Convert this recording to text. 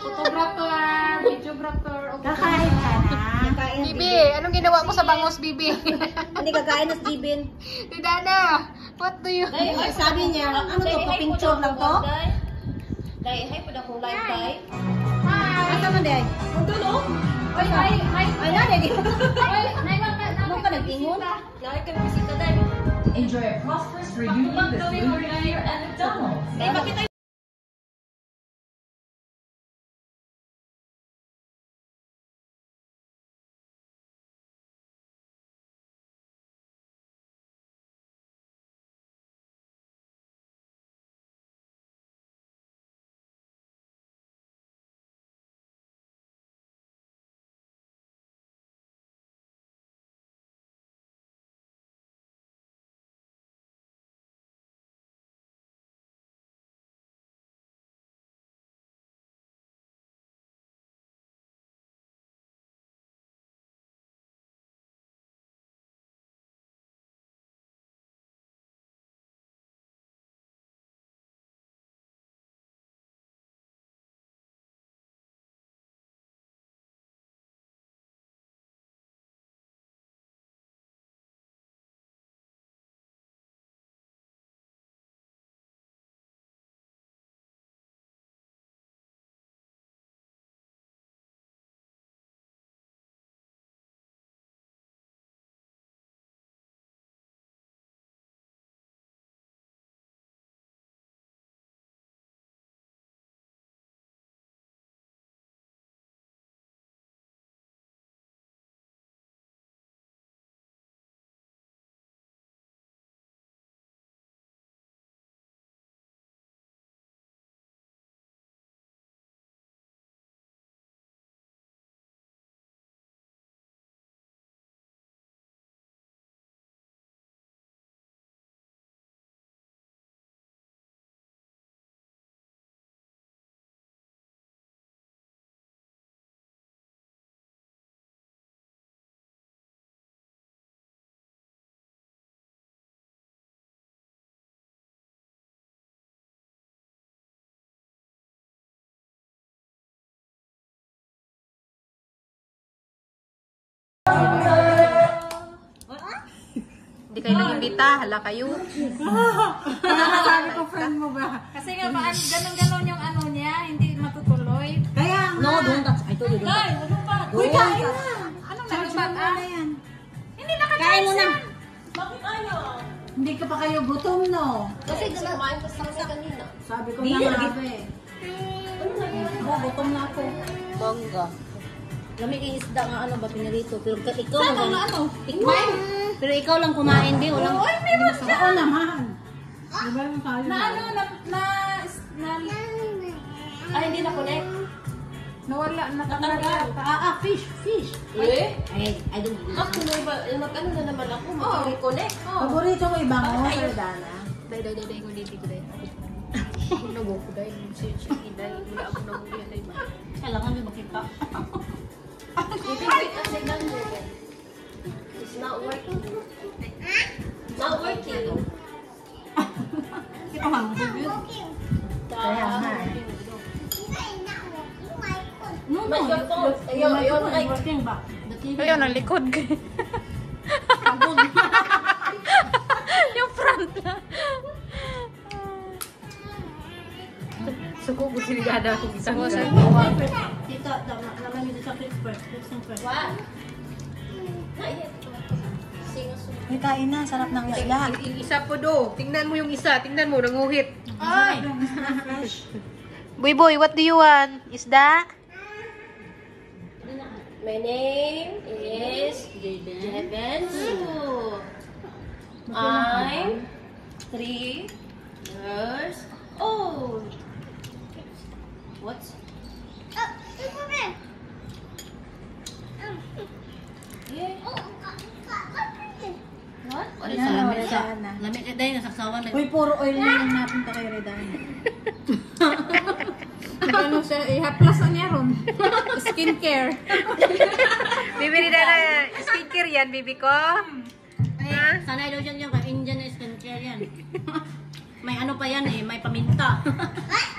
Photographer, videographer. Kakain ka na. Bibi, anong ginawa mo sa bangos, Bibi? Hindi kakain na si Jibin. Si Dana, what do you... Sabi niya, ano to, pa-picture lang to? Dai, hay pada kong live dai. Asa man day? Dulo. Ay, Ay, na, day. ano ka nag-ingon? Lagi ka bisita dai. Enjoy a prosperous reunion this Lunar New Year at McDonald's. Dai makita Hindi kayo nag-imbita, hala kayo. Sabi ko, friend mo ba? Kasi nga ba, ganun-ganun yung ano niya, hindi matutuloy. Kaya nga. No, don't touch. Ay, tuloy. Ay, ano pa? Uy, kain na. Anong Charge nagbat mo na yan. Hindi naka-charge Kain mo na. yan. Bakit ayaw? Hindi ka pa kayo gutom, no? Kasi kumain pa sa kanina. Sabi ko na nga ba eh. Gutom na ako. Bongga. Lamig yung isda nga ano ba pinirito. Pero ikaw Saan lang. ano? Tikman. Pero ikaw lang kumain, di. Walang... Ay, meron siya. Oo naman. Di ba yung tayo? Na ano, Ay, hindi na connect. nawala, natanggal. Fish. Eh? I don't know. Ako na ba? Mag-ano na naman ako. Mag-reconnect. Paborito ko ibang mo, Sir Dana. Day, ko dito ko day. Ako nag-go ko day. Day, wala ako nag-go day. Kailangan nyo makita. It's not working. Not working. Ito nga, kaya nga. But your phone, your mic. Working ba? Ayun, ang likod ko. Yung front na. Suko ko si Dada kung isang Tita, naman dito sa fridge first. What? Not yet. Sing a song. May kain na, sarap ng isda. Yung isa po do. Tingnan mo yung isa. Tingnan mo, nanguhit. Ay! Fresh. Boy, what do you want? Isda? My name is Javen Su. I'm 3 years old. What? Yeah. What? What is Ano, that? Redana? Lamig ka dahil nasaksawan na. Uy, puro oil na yung napunta kay Redana. Ano siya, i-haplas na niya ron. Skincare. Bibi ni Dada, skincare yan, bibi ko. Sanay daw dyan yung Indian na skincare yan. May ano pa yan eh, may paminta.